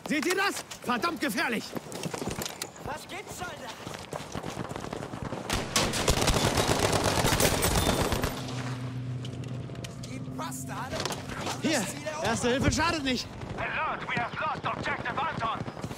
Seht ihr das? Verdammt gefährlich! Was gibt's, Soldat? Die Bastarde! Hier, Erste Hilfe schadet nicht. Alert, we have lost objective Anton.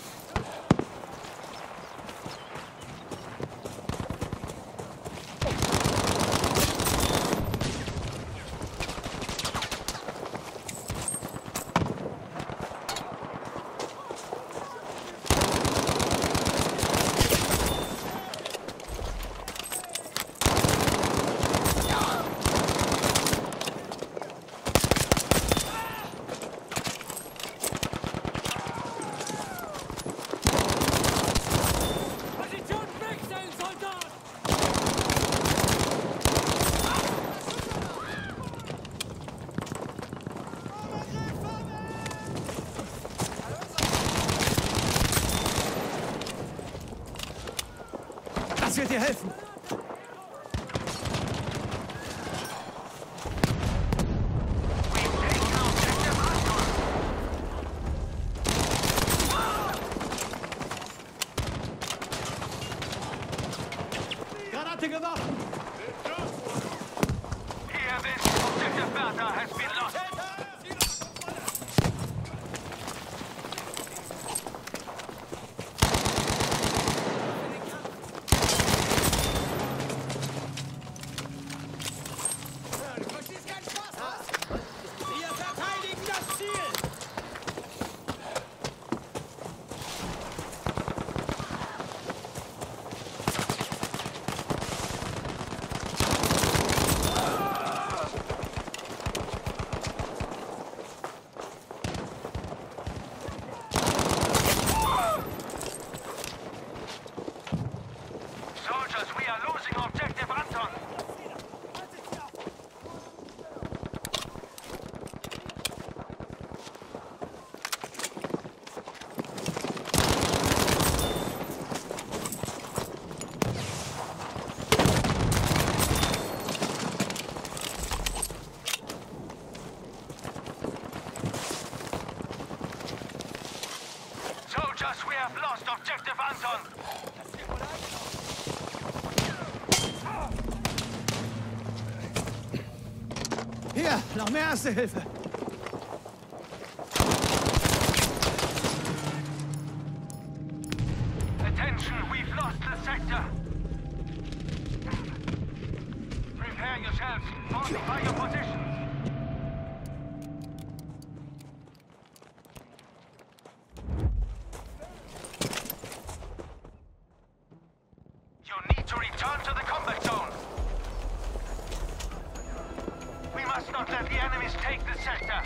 Das wird dir helfen. Granate geworfen. Here, this objective Bertha has been lost. Soldiers, we are losing objective Anton. Soldiers, we have lost objective Anton. Hier, noch mehr Erste Hilfe. Attention, we've lost the sector. Prepare yourselves. Fortify your positions. You need to return to the combat zone. We must not let the enemies take the sector.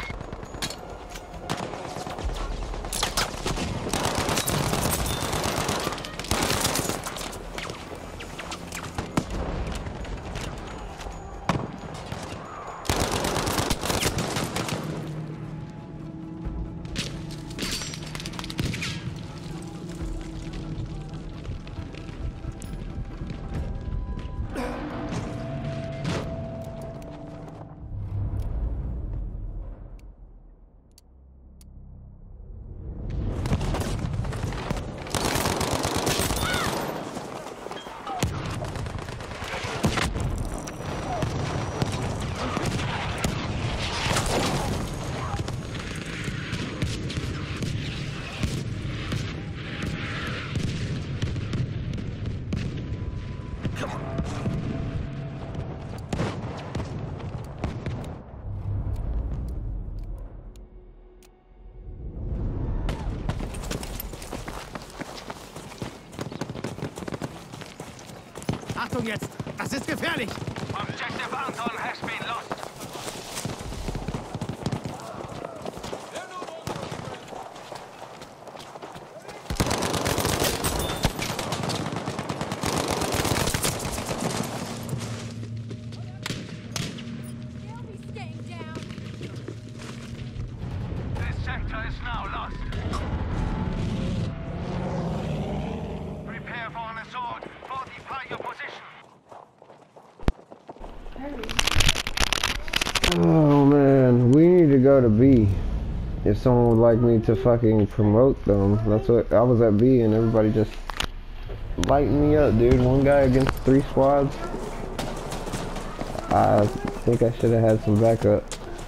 Achtung jetzt, das ist gefährlich. Objective Anton has been lost. This sector is now lost. Prepare for an assault. Fortify your position. Oh man, we need to go to B. if someone would like me to fucking promote them. That's what I was at B and everybody just lighting me up, dude. One guy against 3 squads. I think I should have had some backup.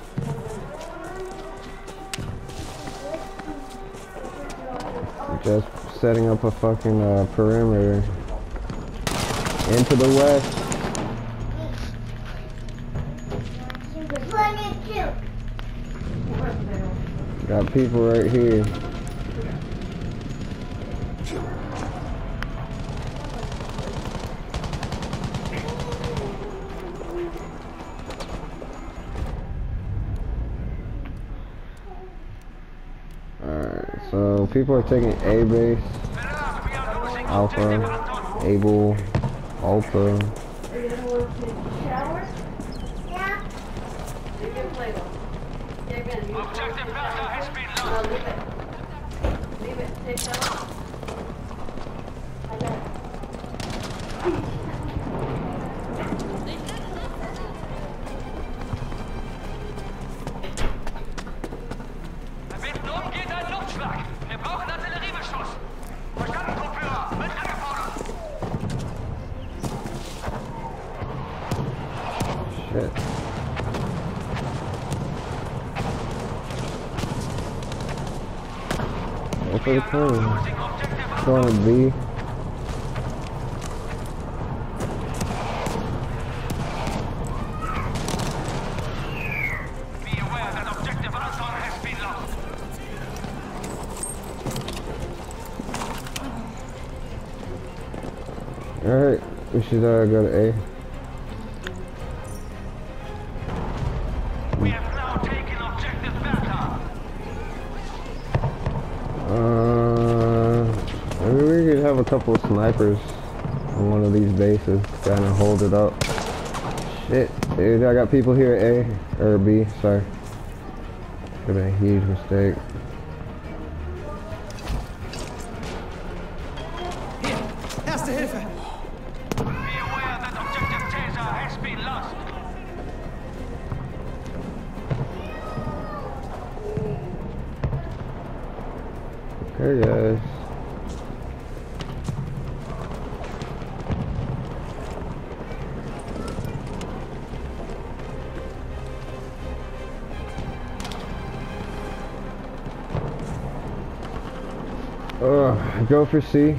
Just setting up a fucking perimeter into the west. Got people right here. Alright, so people are taking A base, Alpha, Able, Alpha. Are you gonna want to take a shower? Yeah. You can play them. Yeah, again, you Objective Delta has been lost. leave it. Leave it. Take that off. I got it. Hinten umgeht ein Luftschlag. Wir brauchen Artilleriebeschuss. Verstanden, Truppführer. Mit angefordert. Shit. What's for the corner? Going to B. Be aware that objective Anton has been lost. Alright, we should go to A. We have now taken objective Delta. Maybe we could have a couple of snipers on one of these bases, kind of hold it up. Shit, dude, I got people here at A, or B, sorry. Could have been a huge mistake. Hier, Erste Hilfe. Be aware that objective Caesar has been lost. Okay, guys. Go for C.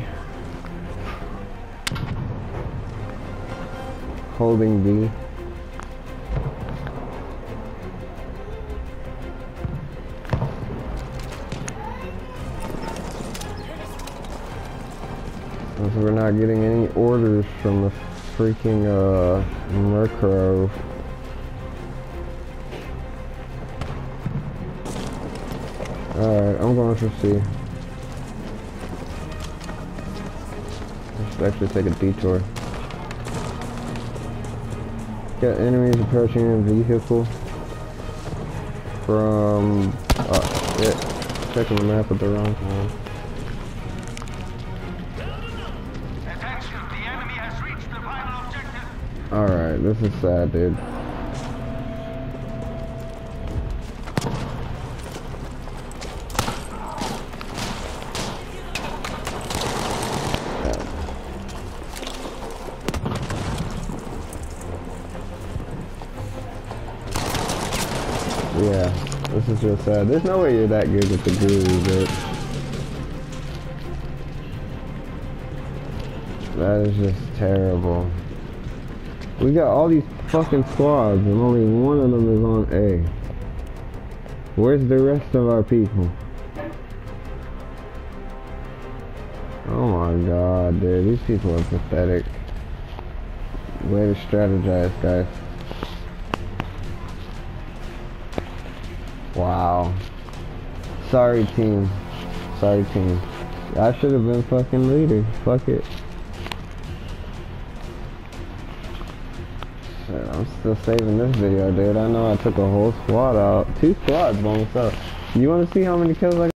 Holding B. Since we're not getting any orders from the freaking Murkrow. Alright, I'm going for C. I should actually take a detour. Got enemies approaching a vehicle from checking the map at the wrong time. Attention, the enemy has reached the final objective. Alright, this is sad, dude. Yeah, this is real sad. There's no way you're that good with the guru, but that is just terrible. We got all these fucking squads and only one of them is on A. Where's the rest of our people? Oh my god, dude, these people are pathetic. Way to strategize, guys. Wow. Sorry team. Sorry team. I should have been fucking leader. Fuck it. Shit, I'm still saving this video, dude. I know I took a whole squad out. 2 squads by myself. You wanna see how many kills I got?